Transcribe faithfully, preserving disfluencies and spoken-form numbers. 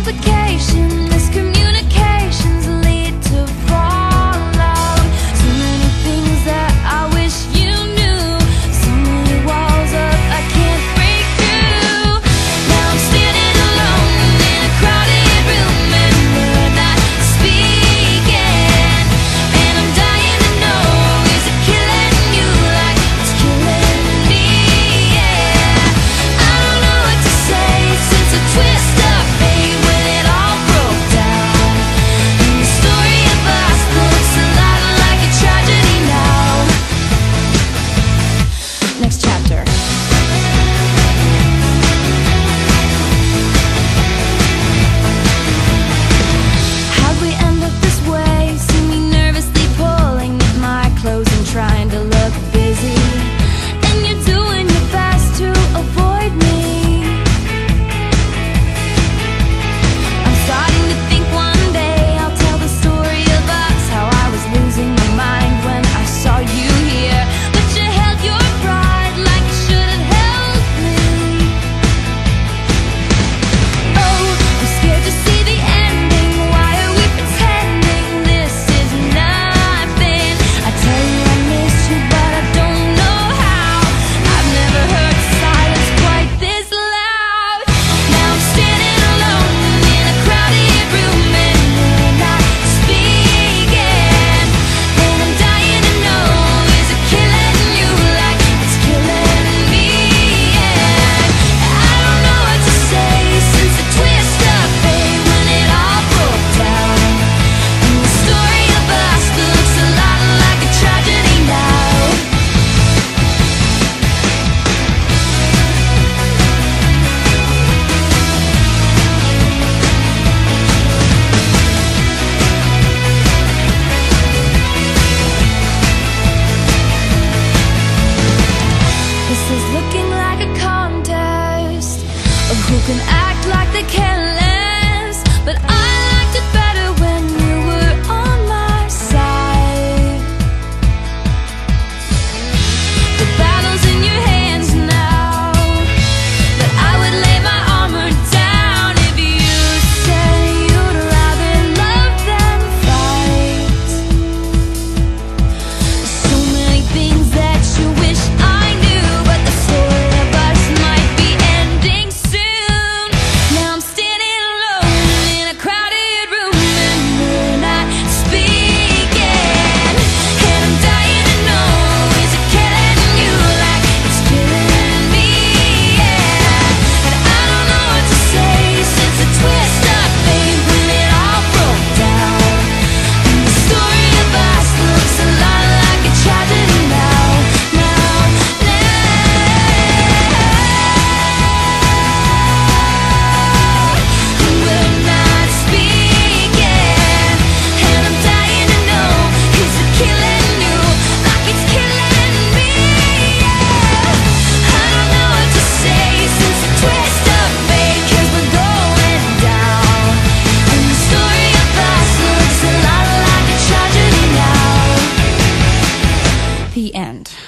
complication, miscommunications lead to fallout. So many things that I wish you knew, so many walls up I can't break through. Now I'm standing alone in a crowded room and we're not speaking. And I'm dying to know, is it killing you like it's killing me? Yeah, I don't know what to say since a twist of fate when it all broke down. And the story of us looks a lot like a tragedy now. Next chapter. How'd we end up this way? See me nervously pulling at my clothes and trying to look busy, and you're doing your best to avoid me. I'm starting to think one day I'll tell the story of us, how I was losing my mind when I saw you here, but you held your pride like you should have held me. Oh, I'm scared to see the ending. Why are we pretending this is nothing? I tell you I miss you, but I don't know how. I've never heard silence quite this loud. Now I'm standing alone in a crowded room and we're not speaking. And I'm dying to know, is it killing you like it's killing me? Yeah, I don't know what to say since the twist of fate when it all broke down. And the story of us looks a lot like a tragedy now. This is looking like a contest of who can act like they can less, but I liked it better when you were on my side. The battle's in your hands now, but I would lay my armor down if you say you'd rather love than fight. So many things that you wish I knew, but the story of us might be ending soon. Now I'm standing alone in a crowded room and we're not speaking. And I'm dying to know, is it killing you like it's killing me? Yeah, and I don't know what to say since the twist of fate when it all broke down. And the story of us looks a lot like a tragedy now, now, now. And we're not speaking. And I'm dying to know, is it killing you like it's killing me? Yeah, I don't know what to say since the twist of fate, 'cause we're going down. And the story of us looks a lot like a tragedy now. The end.